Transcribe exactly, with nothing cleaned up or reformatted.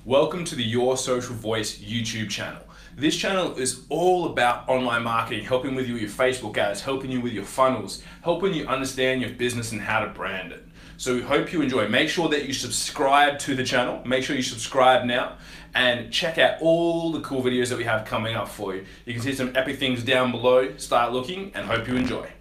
Welcome to the Your Social Voice YouTube channel. This channel is all about online marketing, helping with you with your Facebook ads, helping you with your funnels, helping you understand your business and how to brand it. So we hope you enjoy. Make sure that you subscribe to the channel. Make sure you subscribe now and check out all the cool videos that we have coming up for you. You can see some epic things down below. Start looking and hope you enjoy.